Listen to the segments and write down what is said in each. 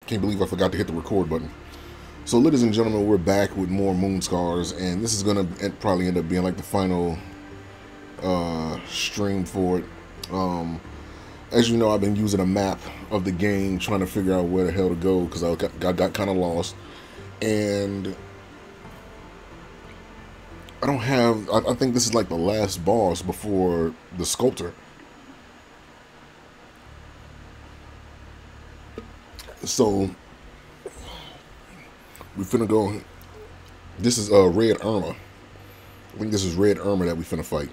Can't believe I forgot to hit the record button. So, ladies and gentlemen, we're back with more Moon Scars, and this is gonna probably end up being like the final stream for it. As you know, I've been using a map of the game, trying to figure out where the hell to go because I got kind of lost, and I don't have. I think this is like the last boss before the sculptor. So we finna go. This is Red Irma. I think this is Red Irma that we finna fight.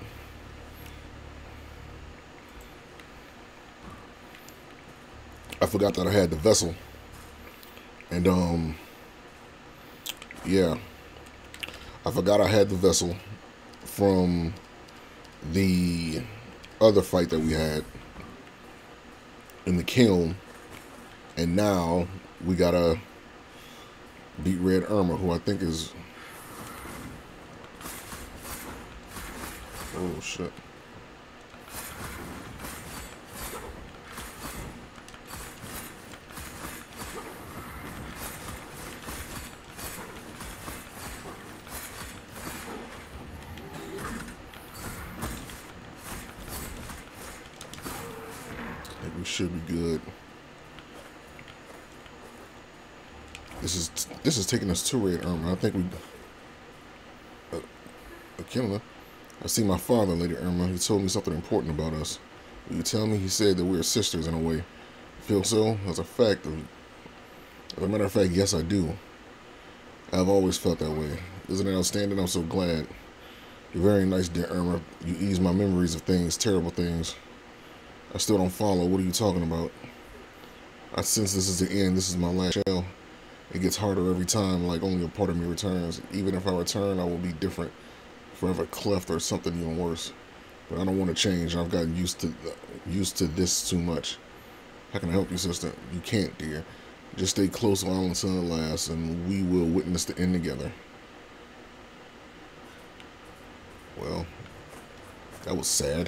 I forgot that I had the vessel, and yeah, I forgot I had the vessel from the other fight that we had in the kiln, and now we gotta beat Red Irma, who I think is... Oh, shit. I think we should be good. This is taking us to Red Irma. I think we... Akela. I see my father, Lady Irma. He told me something important about us. Will you tell me? He said that we're sisters in a way. Feel so? As a matter of fact, yes, I do. I've always felt that way. Isn't it outstanding? I'm so glad. You're very nice, dear Irma. You ease my memories of things, terrible things. I still don't follow. What are you talking about? I sense this is the end. This is my last shell. It gets harder every time, like only a part of me returns. Even if I return, I will be different. Forever cleft or something even worse. But I don't want to change. I've gotten used to this too much. How can I help you, sister? You can't, dear. Just stay close while until it lasts, and we will witness the end together. Well, that was sad.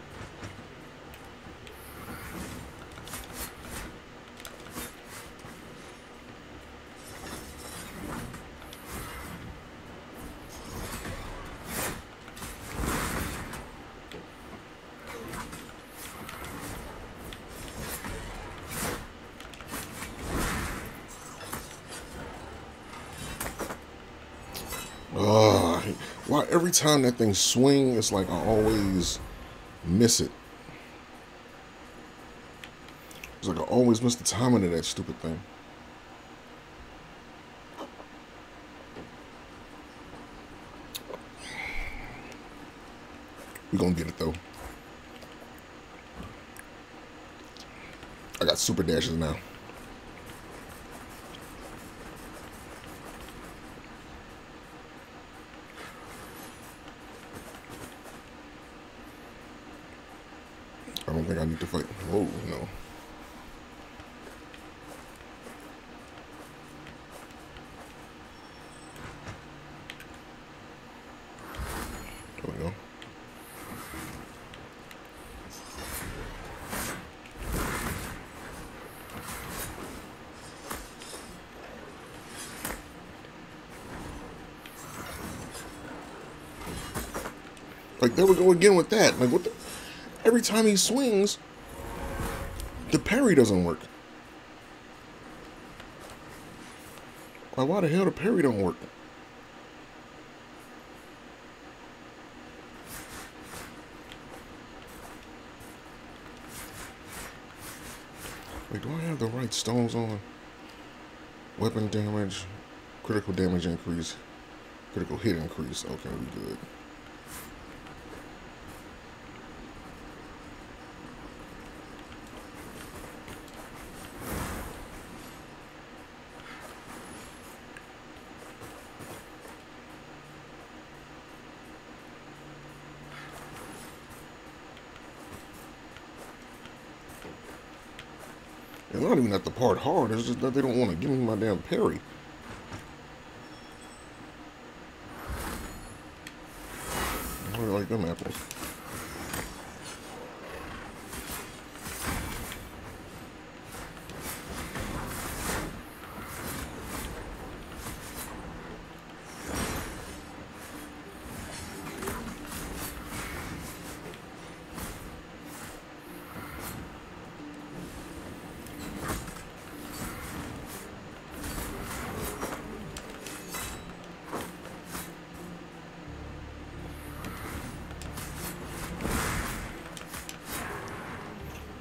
Why every time that thing swing, it's like I always miss it. It's like I always miss the timing of that stupid thing. We're gonna get it though. I got super dashes now. I don't think I need to fight. Whoa, no. There we go. Like, there we go again with that. Like, what the... Every time he swings, the parry doesn't work. Like, why the hell the parry don't work? Wait, do I have the right stones on? Weapon damage, critical damage increase, critical hit increase. Okay, we good. It's not even that the part hard, it's just that they don't want to give me my damn parry. I really like them apples.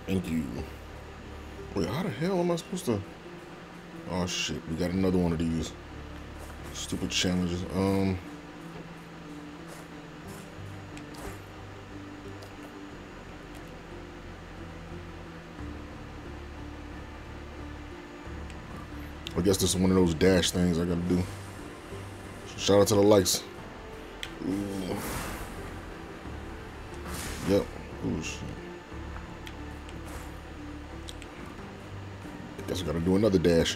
Thank you. Wait, how the hell am I supposed to? Oh shit, we got another one of these stupid challenges. I guess this is one of those dash things I gotta do. Shout out to the likes. Ooh. Yep. Oh shit. Guess I gotta do another dash.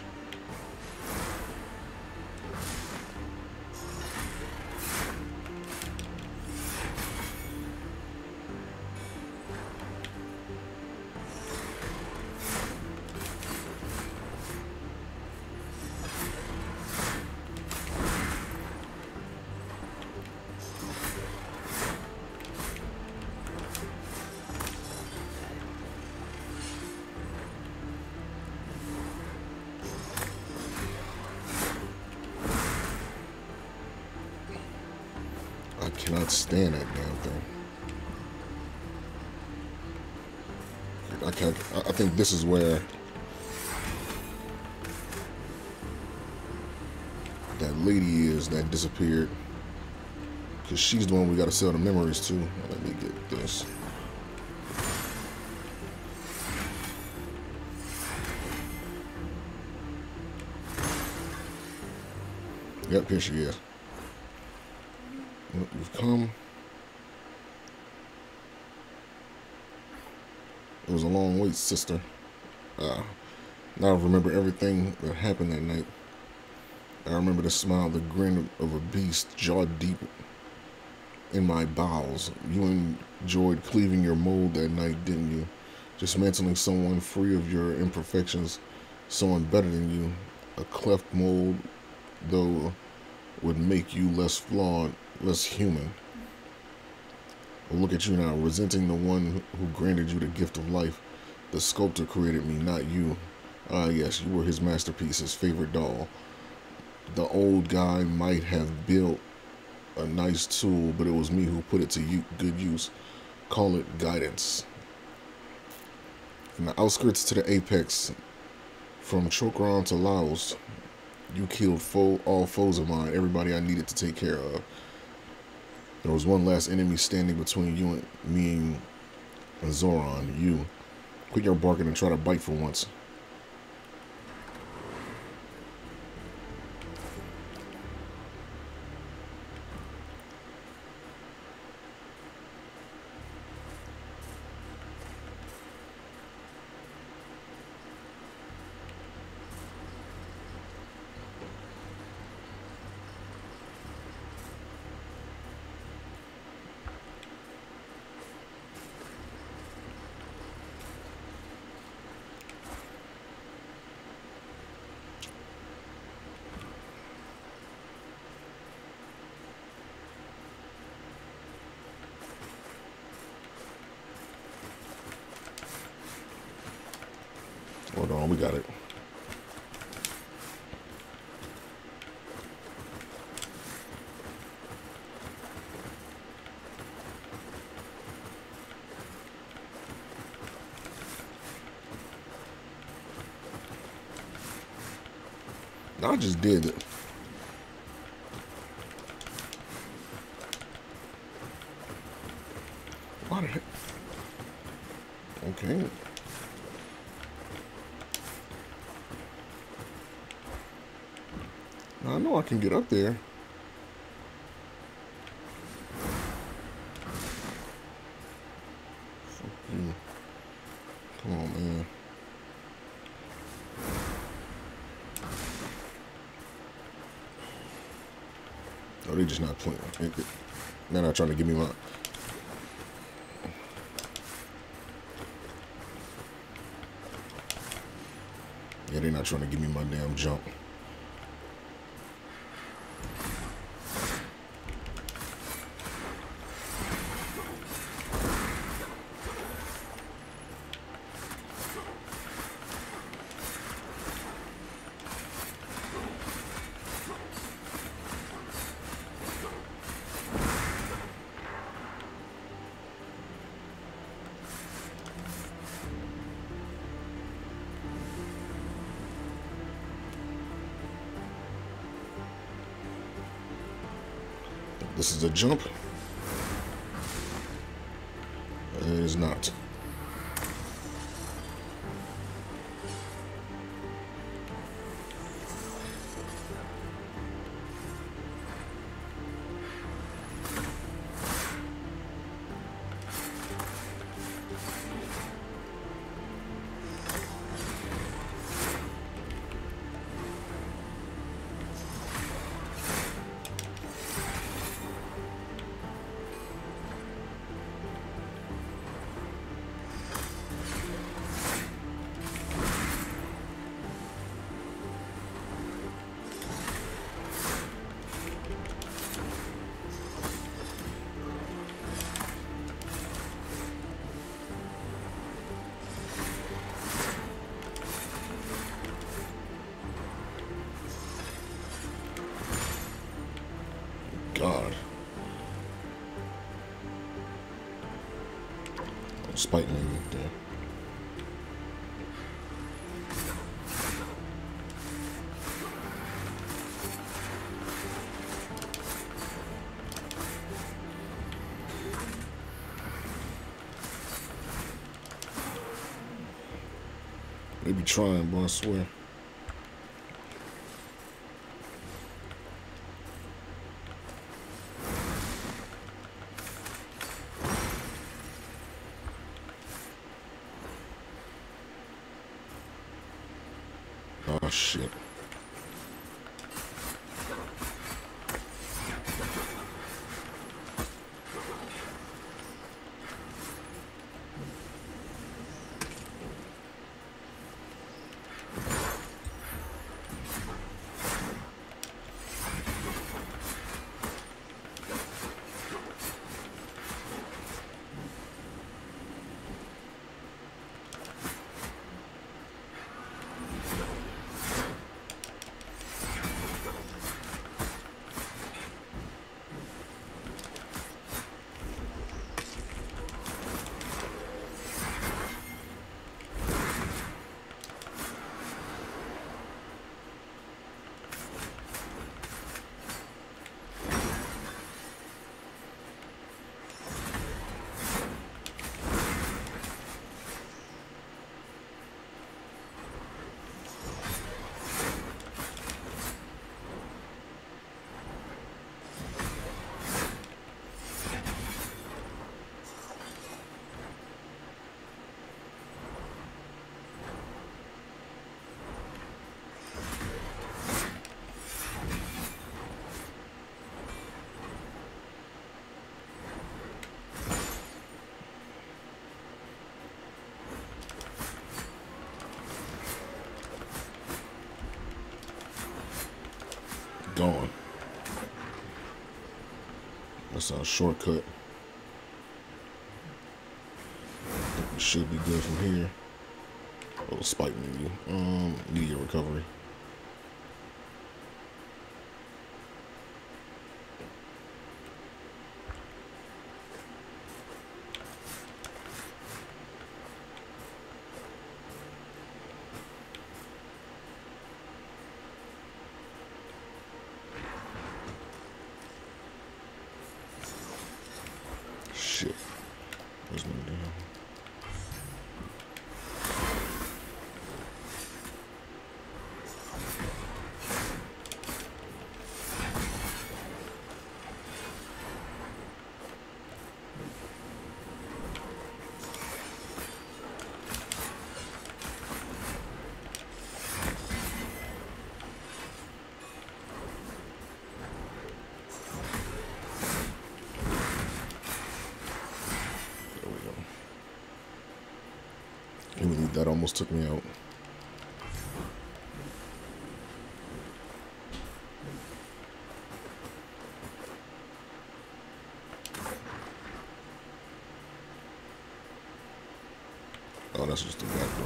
I cannot stand that damn thing. I think this is where that lady is that disappeared. Because she's the one we gotta sell the memories to. Let me get this. Yep, here she is. We've come. It was a long wait, sister. Now I remember everything that happened that night. I remember the smile, the grin of a beast, jaw deep in my bowels. You enjoyed cleaving your mold that night, didn't you? Dismantling someone free of your imperfections, someone better than you. A cleft mold, though, would make you less flawed, less human. But look at you now, resenting the one who granted you the gift of life. The sculptor created me, not you. Ah, yes, you were his masterpiece, his favorite doll. The old guy might have built a nice tool, but it was me who put it to good use. Call it guidance. From the outskirts to the apex, from Chokran to Laos, you killed all foes of mine, everybody I needed to take care of. There was one last enemy standing between you and me and Zoran. You. Quit your barking and try to bite for once. Hold on, we got it. I just did it. Why the heck? Okay. Now, I know I can get up there. Fuck you. Come on, man. Oh, they just not playing. They're not trying to give me my... Yeah, they're not trying to give me my damn jump. This is a jump. It is not. God. Spike me there. They be trying, boy, I swear. Oh, shit. Gone. That's a shortcut. We should be good from here. Oh, spike menu. Media recovery. Shit. There's no damn. That almost took me out. Oh, that's just the back door.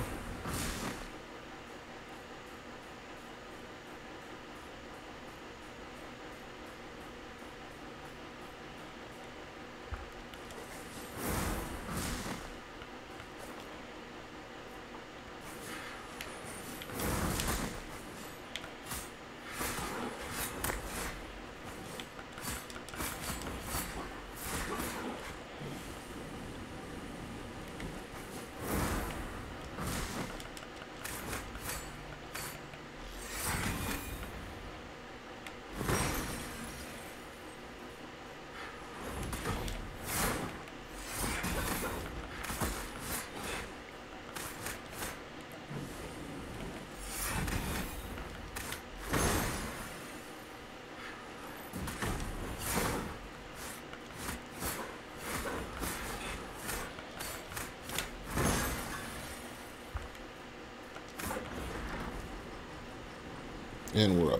And we're up.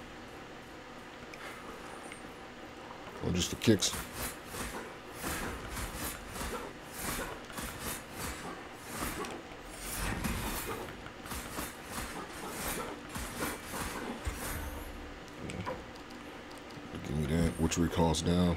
Or just for kicks. Give me that. Which recalls down.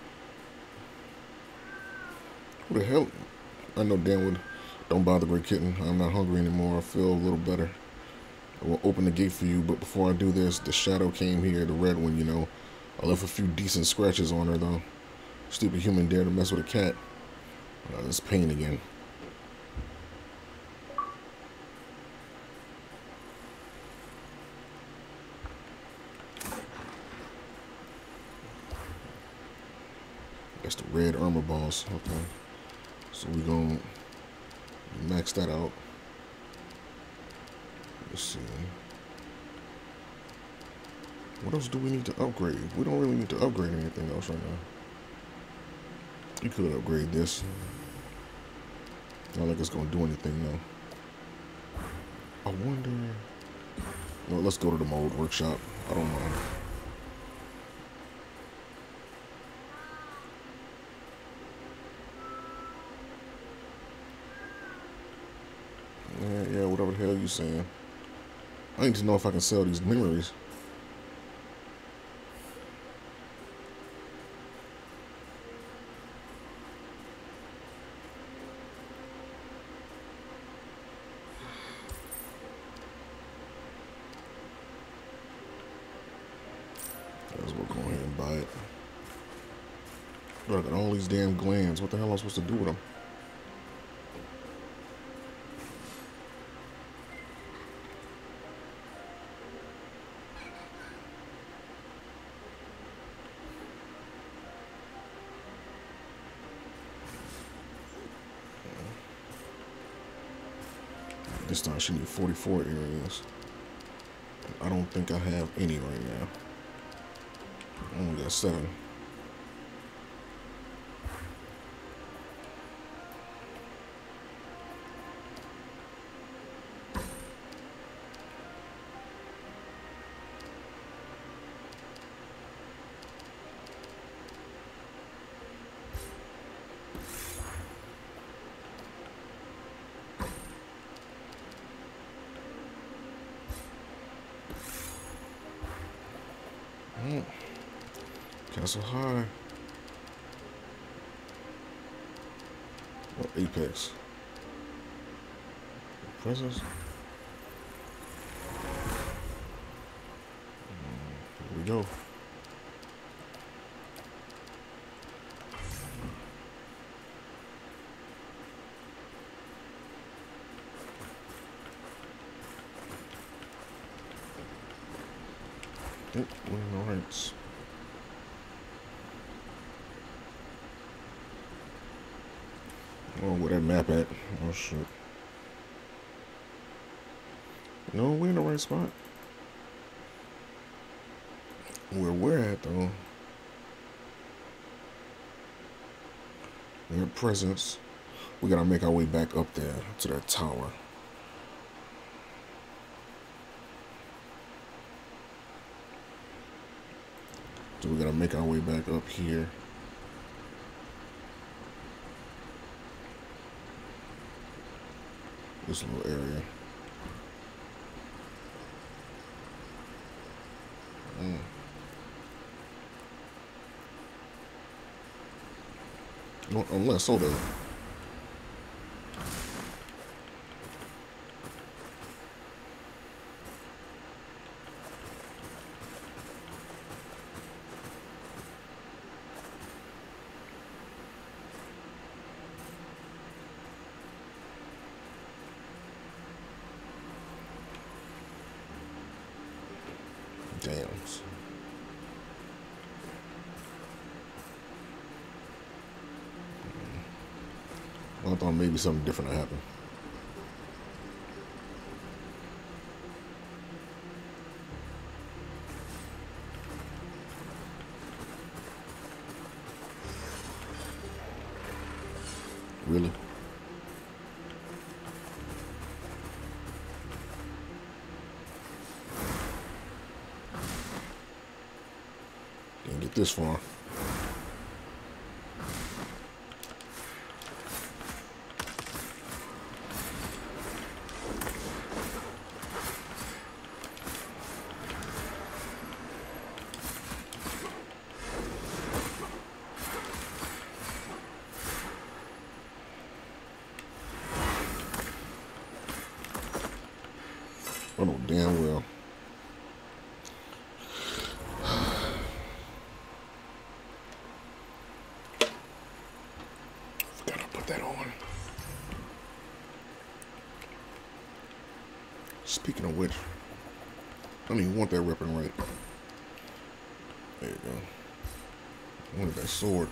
Who the hell? I know damn well. Don't bother, Great Kitten. I'm not hungry anymore. I feel a little better. I will open the gate for you, but before I do this, the shadow came here, the red one, you know. I left a few decent scratches on her, though. Stupid human dared to mess with a cat. This pain again. That's the red armor balls. Okay. So we're going to max that out. Let's see. What else do we need to upgrade? We don't really need to upgrade anything else right now. You could upgrade this. Not like it's going to do anything, though. I wonder... No, let's go to the mold workshop. I don't mind. Yeah, whatever the hell you saying. I need to know if I can sell these memories. Let's go ahead and buy it. But I got all these damn glands. What the hell am I supposed to do with them? This time she need 44 areas. I don't think I have any right now. I only got 7. Castle High. Oh, Apex. Presence. Here we go. I think we're in the rights. Oh, where that map at? Oh, shit. No, we're in the right spot. Where we're at, though. Their presence. We gotta make our way back up there to that tower. So we gotta make our way back up here. This little area. No, unless, hold on. Damn. I thought maybe something different would happen. Really? this far. I know damn well. Forgot to put that on. Speaking of which, I don't even want that weapon right. There you go. I wanted that sword.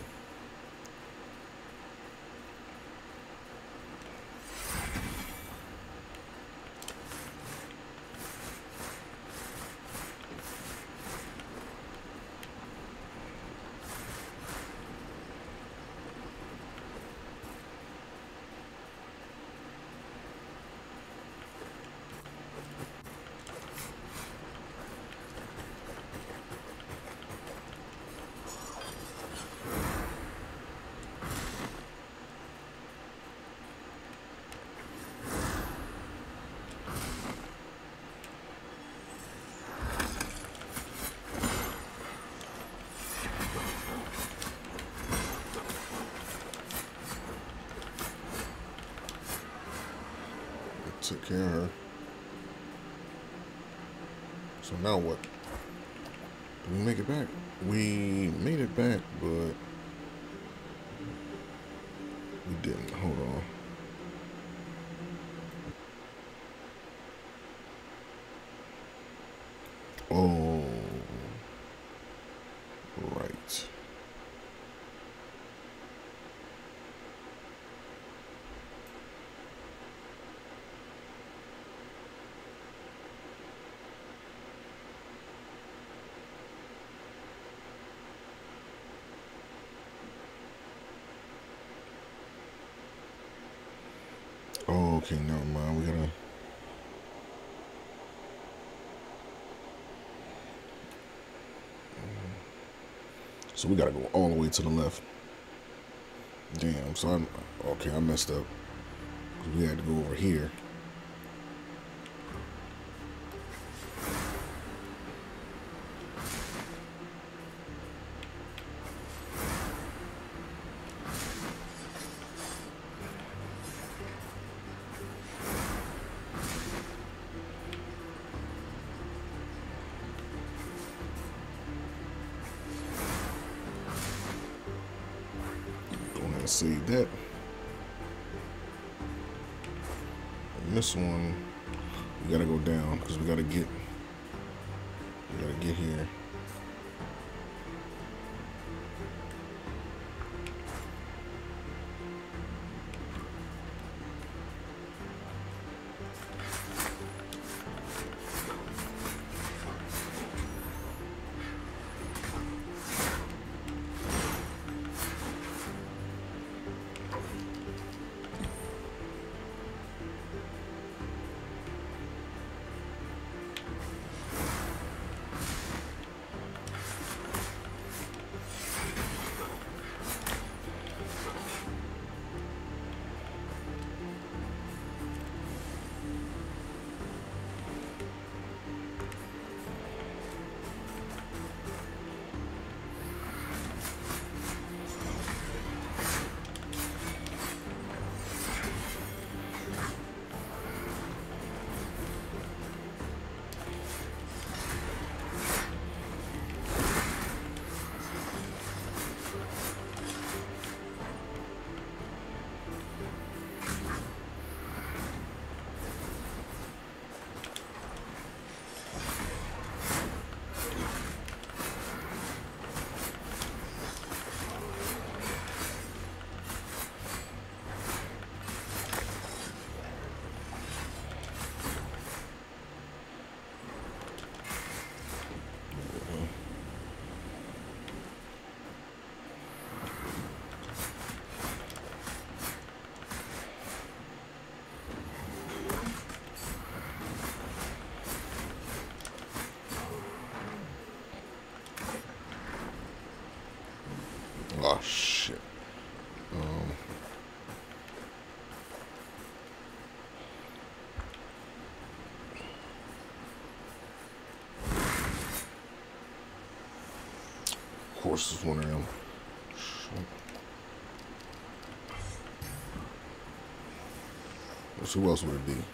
Took care of her. So now what? Did we make it back? We made it back, but we didn't. Hold on. Oh, right. Oh, okay, never mind. We gotta. So we gotta go all the way to the left. Damn. So I messed up. We had to go over here. Save that. And this one, we gotta go down because we gotta get here. course, it's one of them. Who else would it be?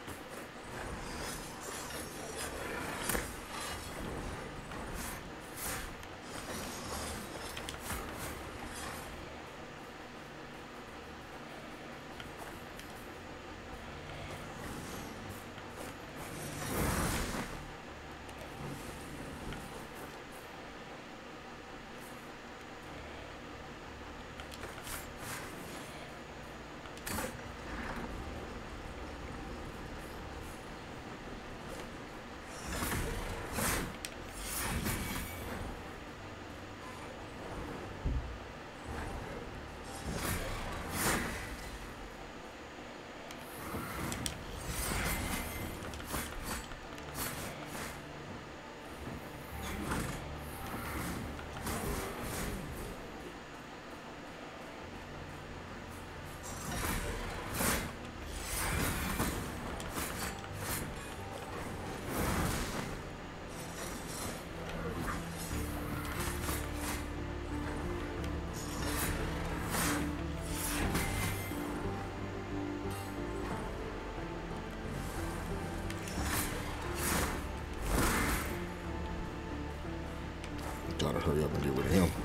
Gotta hurry up and get rid of him.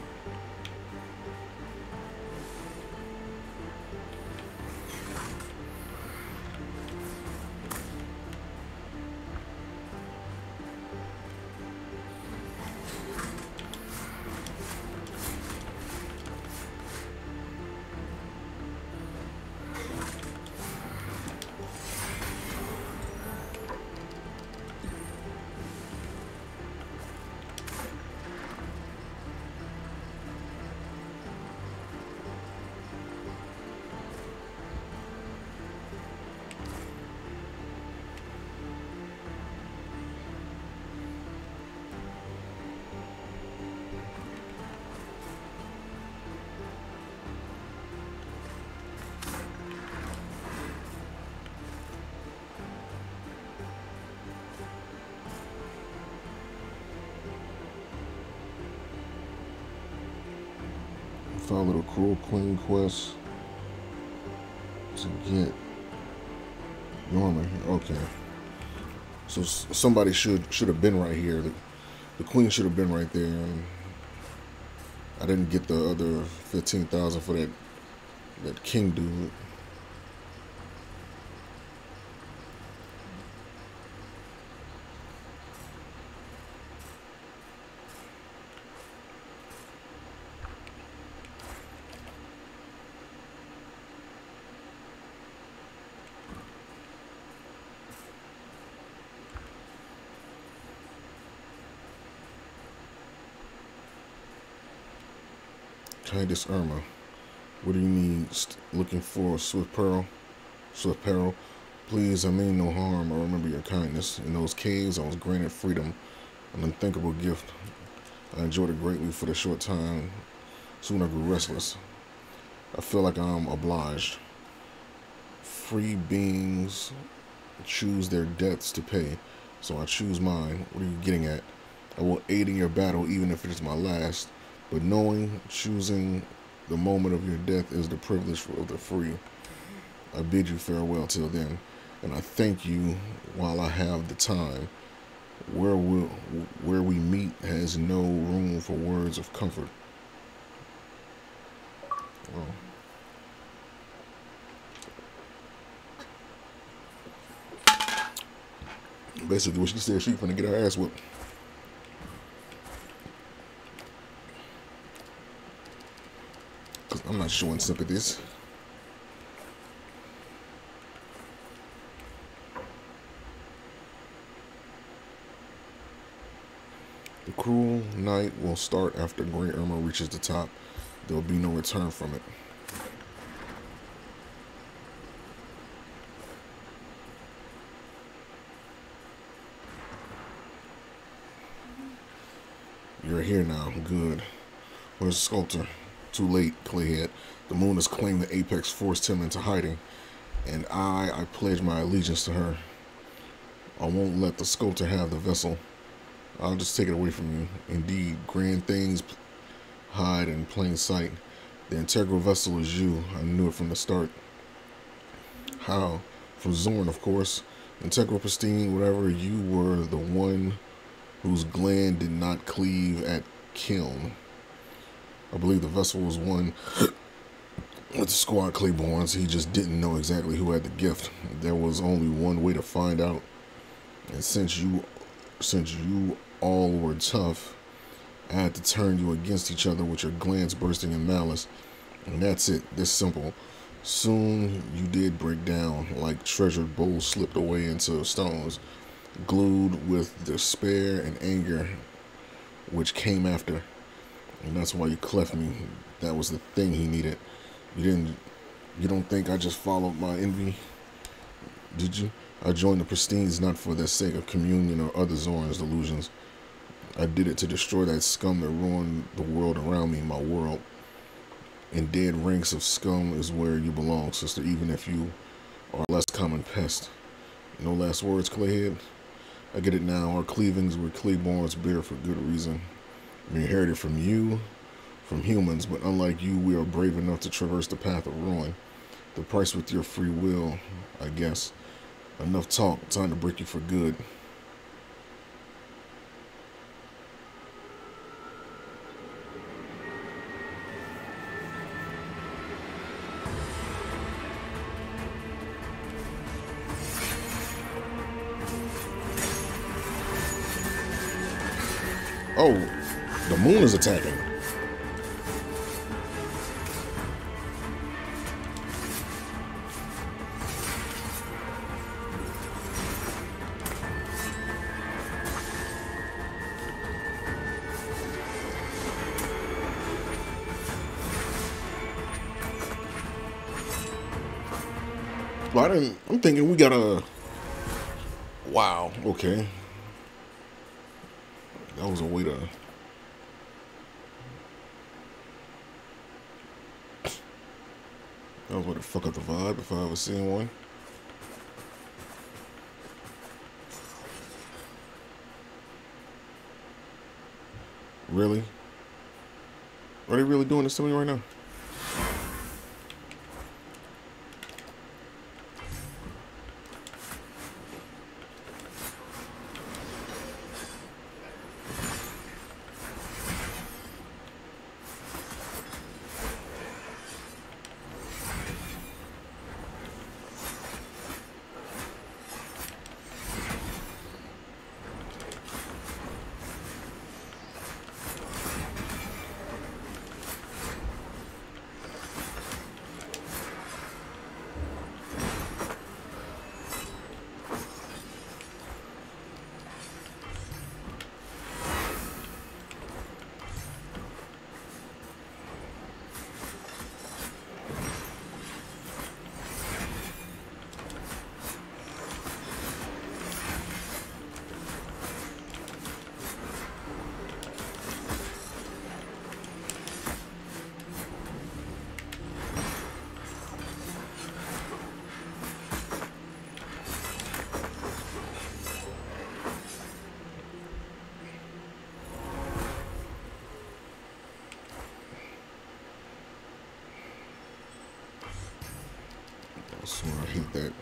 Found a little Cruel Queen quest to get Norman. Okay, so somebody should have been right here. The queen should have been right there, and I didn't get the other 15,000 for that king dude. Kindest Irma, what do you need? Looking for Swift Pearl? Swift Peril? Please, I mean no harm. I remember your kindness. In those caves, I was granted freedom, an unthinkable gift. I enjoyed it greatly for the short time. Soon I grew restless. I feel like I'm obliged. Free beings choose their debts to pay, so I choose mine. What are you getting at? I will aid in your battle, even if it is my last. But knowing, choosing the moment of your death is the privilege of the free. I bid you farewell till then, and I thank you while I have the time. Where we meet has no room for words of comfort. Well, basically what she said, she's gonna get her ass whipped. I'm not showing sympathies. The cruel night will start after Great Irma reaches the top. There will be no return from it. You're here now. Good. Where's the sculptor? Too late, Clayhead. The moon has claimed the apex, forced him into hiding, and I pledge my allegiance to her. I won't let the sculptor have the vessel. I'll just take it away from you. Indeed, grand things hide in plain sight. The integral vessel is you. I knew it from the start. How? From Zorn, of course. Integral, pristine, whatever. You were the one whose gland did not cleave at kiln. I believe the vessel was one with the squad Claibornes. He just didn't know exactly who had the gift. There was only one way to find out. And since you all were tough, I had to turn you against each other with your glands bursting in malice. And that's it. This simple. Soon you did break down, like treasured bowls slipped away into stones, glued with despair and anger, which came after. And that's why you cleft me. That was the thing he needed. You don't think I just followed my envy? Did you? I joined the Pristines not for the sake of communion or other Zorn's delusions. I did it to destroy that scum that ruined the world around me, my world. In dead ranks of scum is where you belong, sister, even if you are a less common pest. No last words, Clayhead? I get it now. Our cleavings were Claiborne's bear for good reason. We inherited from you, from humans, but unlike you, we are brave enough to traverse the path of ruin. The price with your free will, I guess. Enough talk. Time to break you for good. Oh, the moon is attacking. Well, I'm thinking we gotta. Wow, okay. That was a way to. That was a way to fuck up the vibe if I ever seen one. Really? Are they really doing this to me right now? I swear I hate that.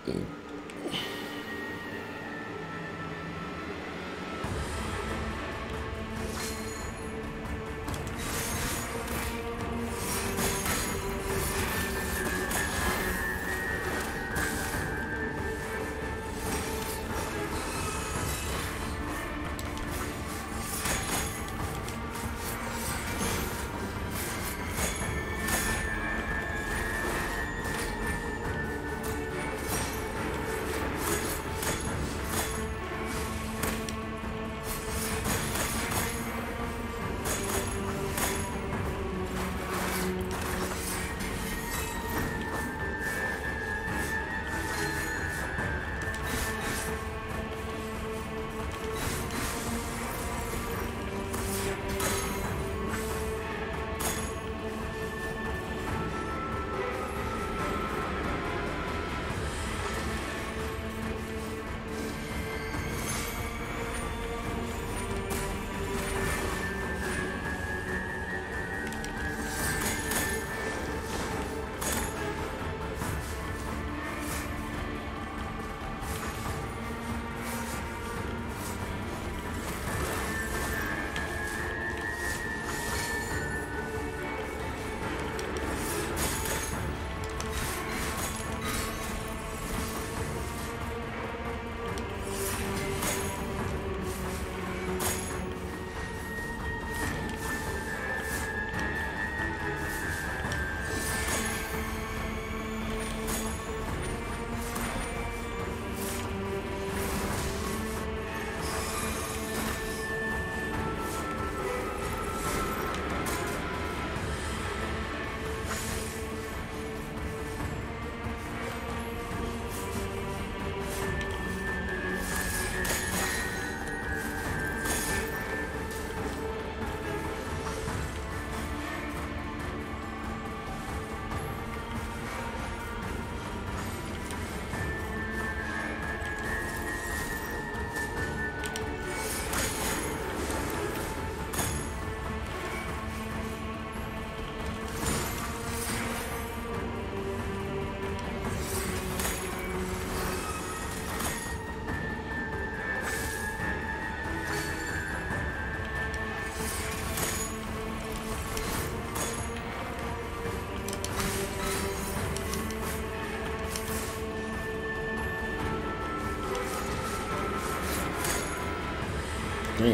Damn.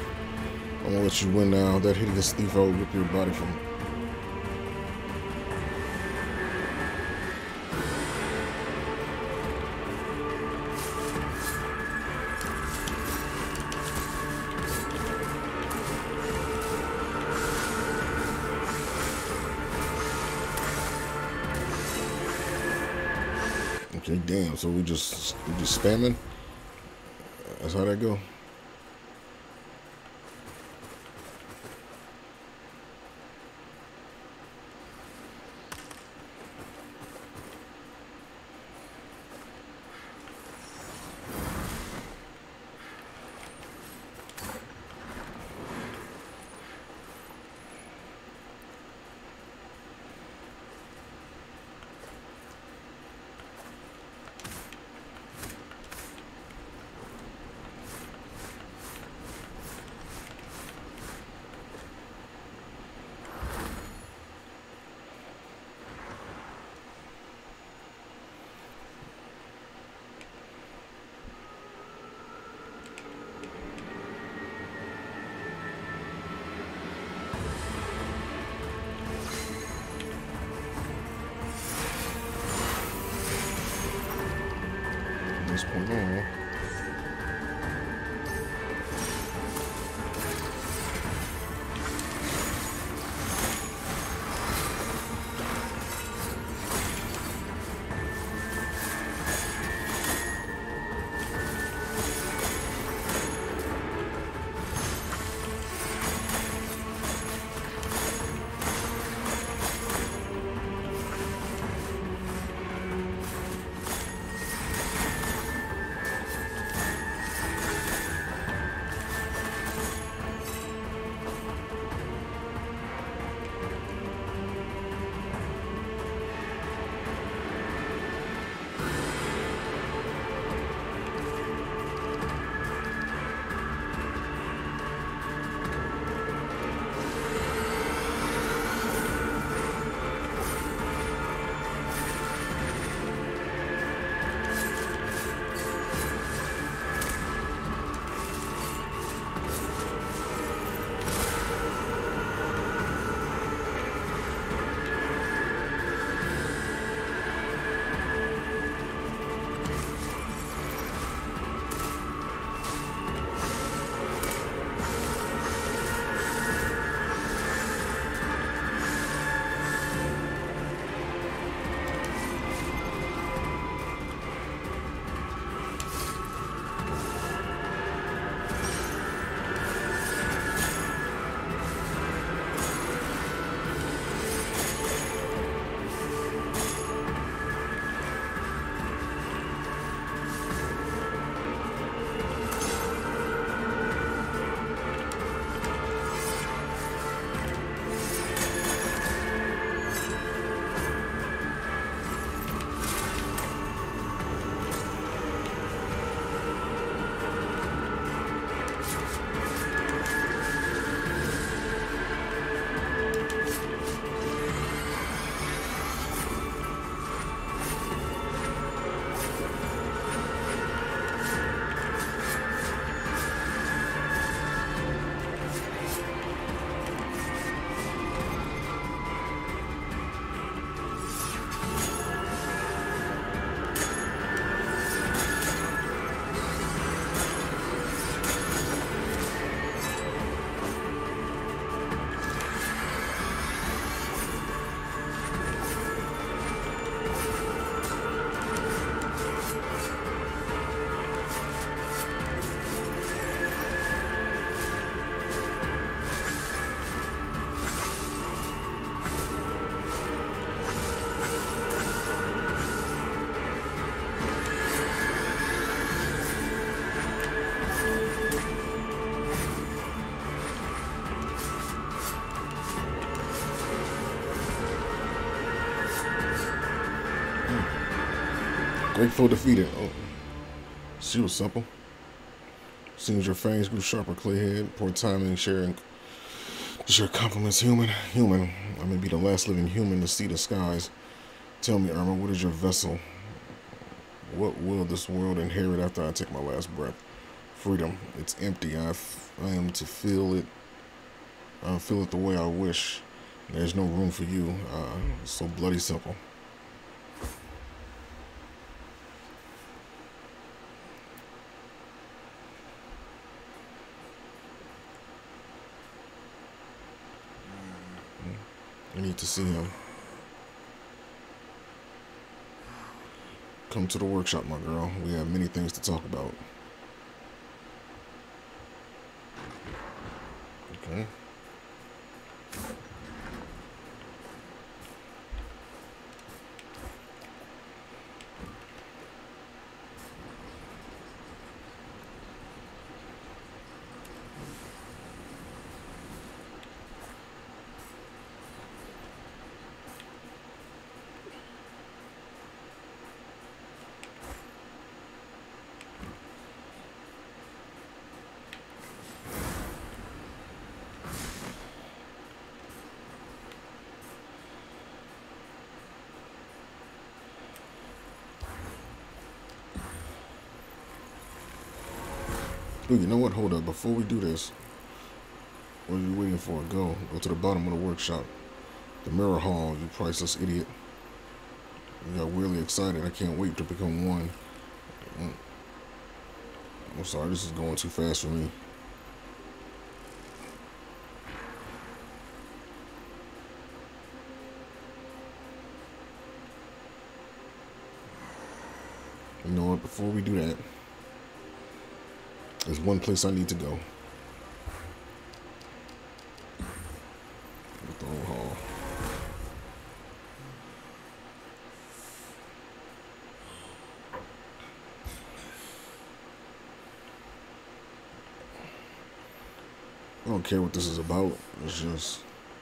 I'm gonna let you win now. That hideous thief, I will rip your body from. Okay, damn. So we just spamming. That's how that go. This point on. Grateful defeated. Oh, she was simple. Seems your fangs grew sharper, Clayhead. Poor timing, sharing. Share compliments, human. Human. I may be the last living human to see the skies. Tell me, Irma, what is your vessel? What will this world inherit after I take my last breath? Freedom. It's empty. I am to feel it. I feel it the way I wish. There's no room for you. It's so bloody simple. I need to see him. Come to the workshop, my girl. We have many things to talk about. Okay. Dude, you know what? Hold up. Before we do this, what are you waiting for? Go to the bottom of the workshop. The mirror hall, you priceless idiot. You got weirdly excited. I can't wait to become one. I'm sorry, this is going too fast for me. You know what? Before we do that, there's one place I need to go. With the old hall. I don't care what this is about. It's just...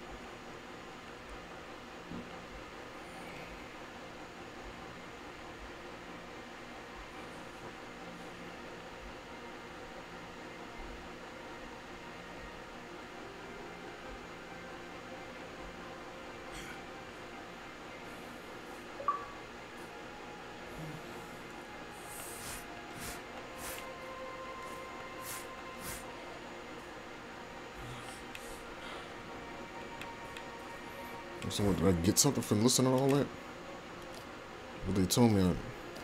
So what, did I get something from listening to all that? What they told me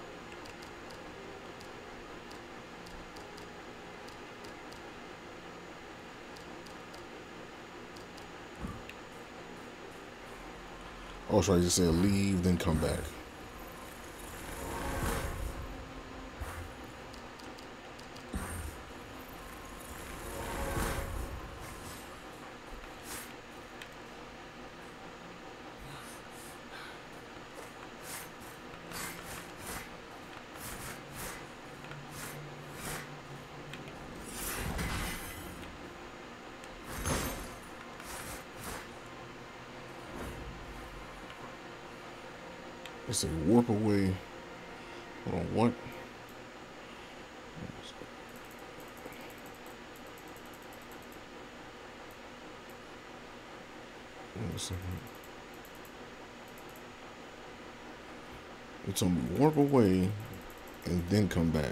oh, should I just say leave, then come back? Let's say warp away. Hold on, what? Wait a second. It's on warp away and then come back.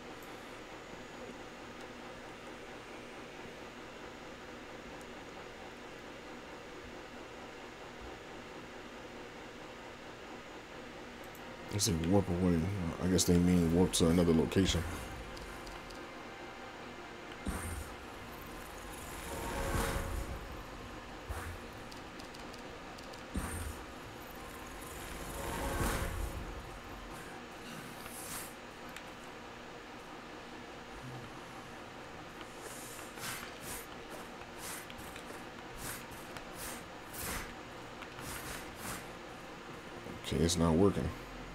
Let's say warp away. I guess they mean warp to another location. Okay, it's not working.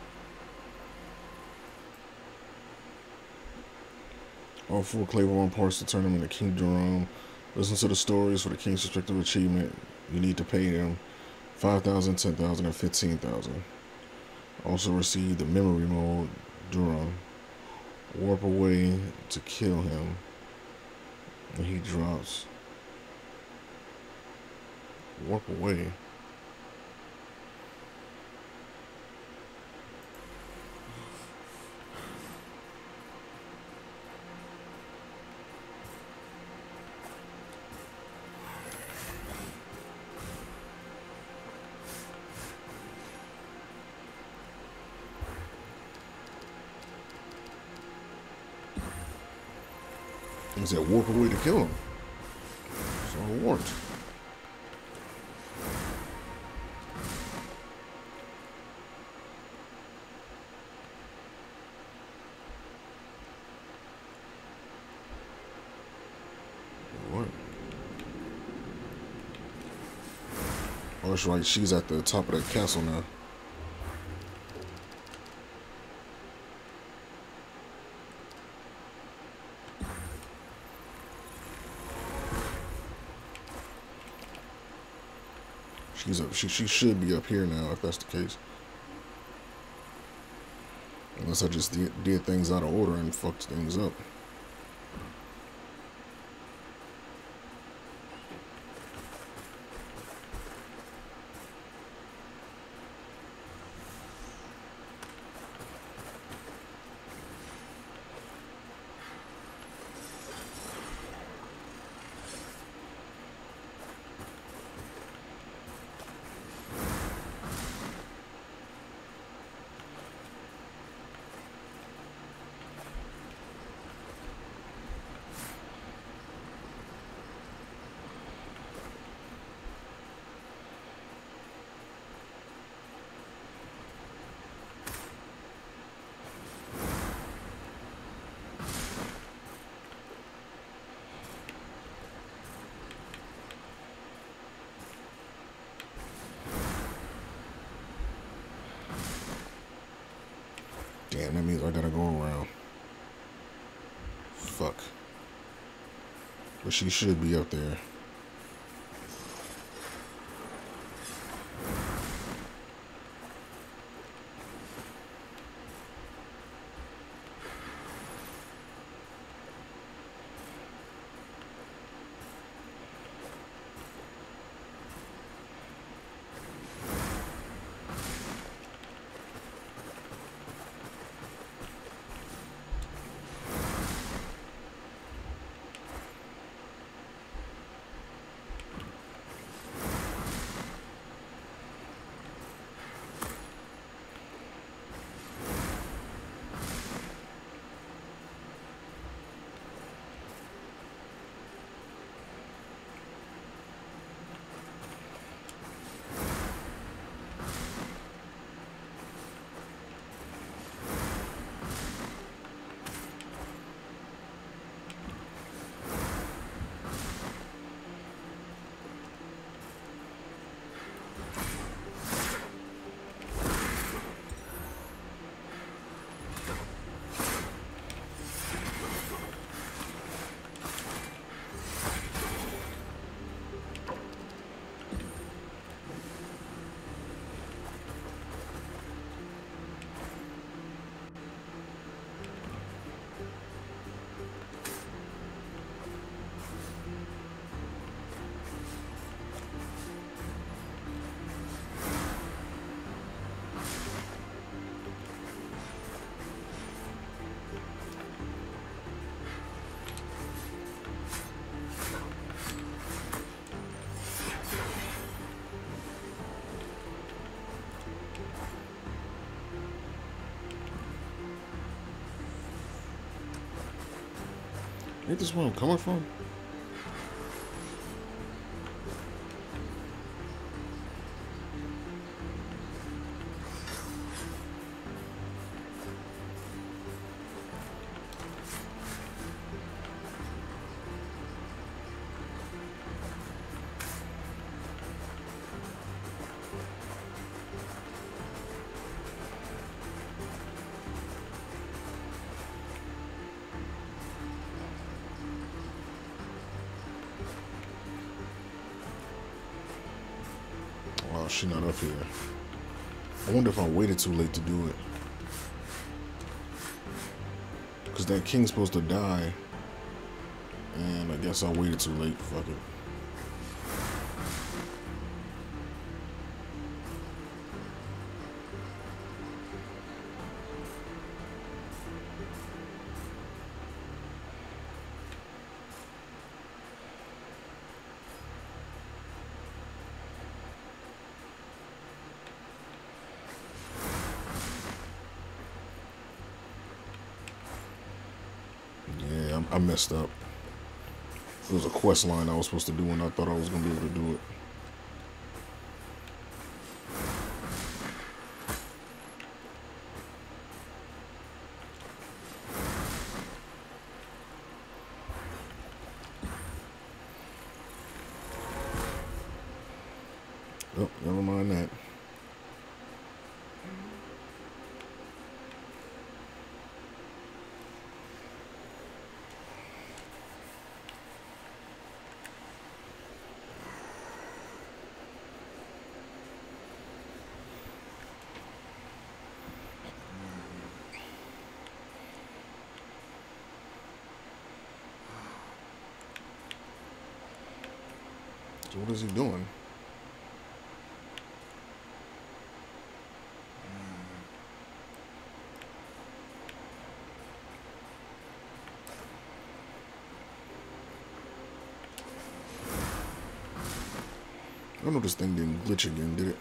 All 4 Claymore parts to turn them into King Jerome. Listen to the stories for the King's Restrictive Achievement. You need to pay them 5,000, 10,000, and 15,000. Also receive the memory mode Duron. Warp away to kill him. And he drops. Warp away. He said warp away to kill him. So I warped. What? Oh, that's right. She's at the top of that castle now. She's up. She should be up here now, if that's the case. Unless I just did things out of order and fucked things up. Damn, that means I gotta go around. Fuck. But she should be up there. Ain't this where I'm coming from? Oh, she not up here. I wonder if I waited too late to do it. Because that king's supposed to die. And I guess I waited too late. Fuck it. Yeah, I messed up. It was a quest line I was supposed to do, and I thought I was going to be able to do it. Oh, never mind that. So what is he doing? I know this thing didn't glitch again, did it?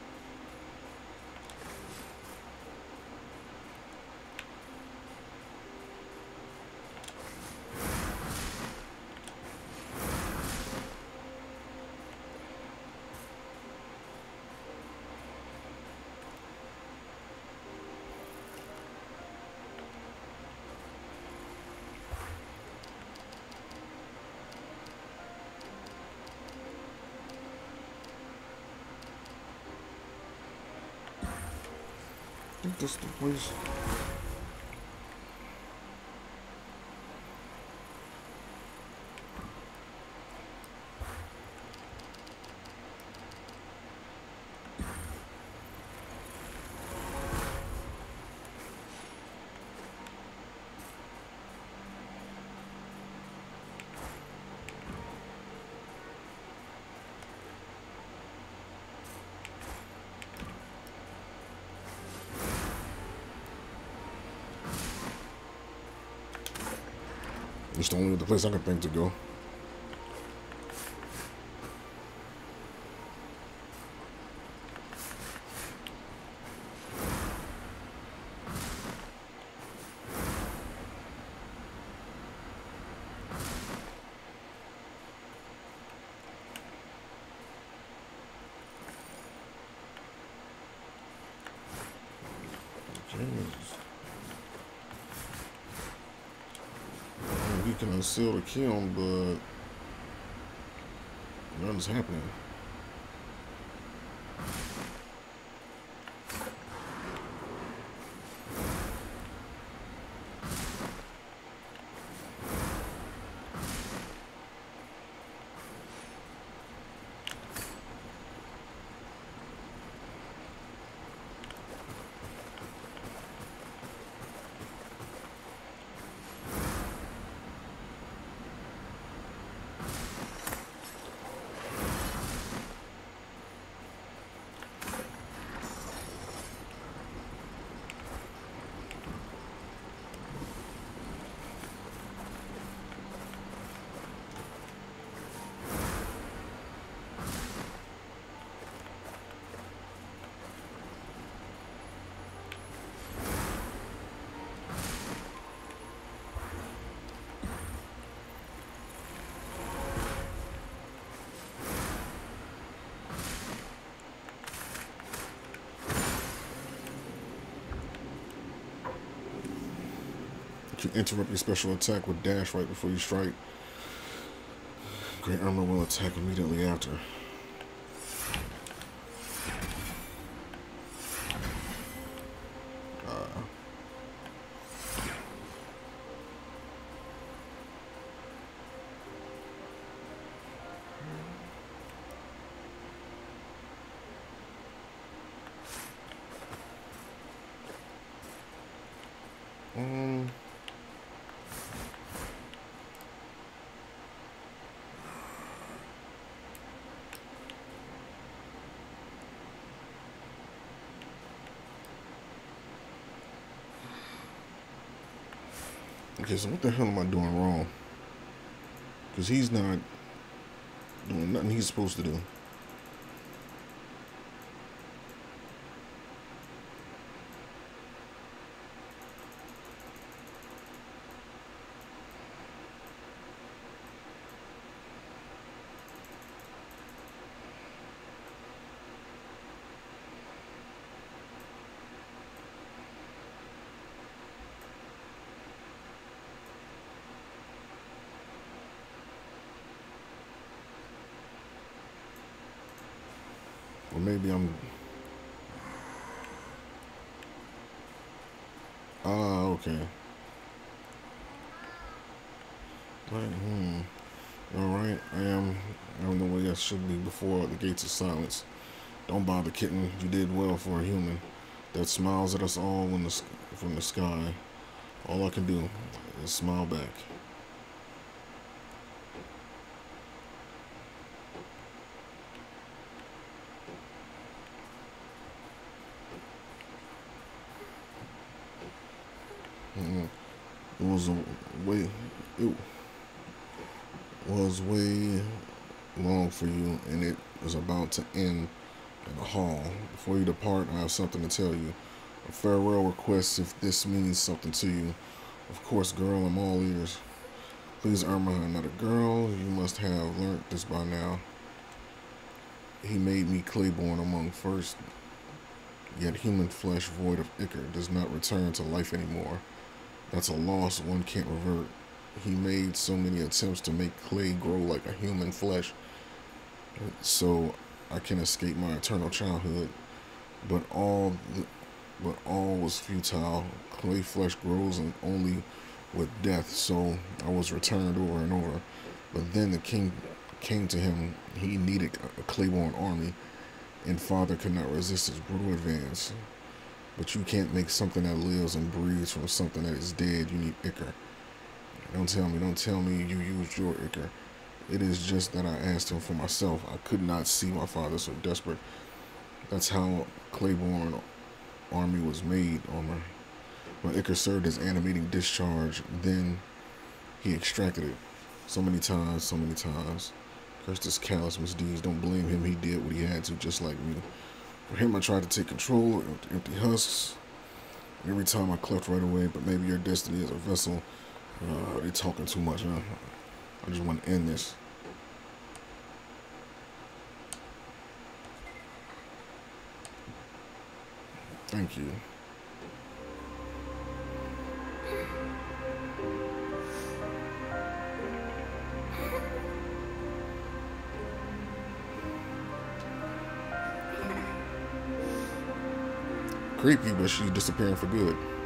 I think that's the place. It's the only other place I can think to go. Jesus. We can unseal the kiln, but nothing's happening. You interrupt your special attack with dash right before you strike. Great armor will attack immediately after. Um, Okay, so what the hell am I doing wrong? Because he's not doing nothing he's supposed to do. Or maybe I'm... Ah, okay. Alright, I'm the way I should be before the gates of silence. Don't bother, kitten. You did well for a human that smiles at us all from the sky. All I can do is smile back. It was a way. It was way long for you, and it was about to end in the hall. Before you depart, I have something to tell you. A farewell request, if this means something to you. Of course, girl, I'm all ears. Please, Irma, I'm not a girl. You must have learned this by now. He made me Claiborne among first, yet human flesh void of ichor does not return to life anymore. That's a loss one can't revert. He made so many attempts to make clay grow like a human flesh, so I can escape my eternal childhood. But all was futile. Clay flesh grows and only with death, so I was returned over and over. But then the king came to him. He needed a Claiborne army, and father could not resist his brutal advance. But you can't make something that lives and breathes from something that is dead. You need ichor. Don't tell me you used your ichor. It is just that I asked him for myself. I could not see my father so desperate. That's how Claiborne army was made, Armor. When ichor served as animating discharge, then he extracted it. So many times. Curse his callous misdeeds. Don't blame him. He did what he had to, just like me. For him, I tried to take control of empty husks. Every time I cleft right away, but maybe your destiny is a vessel. They talking too much, huh? I just want to end this. Thank you. Creepy, but she's disappearing for good.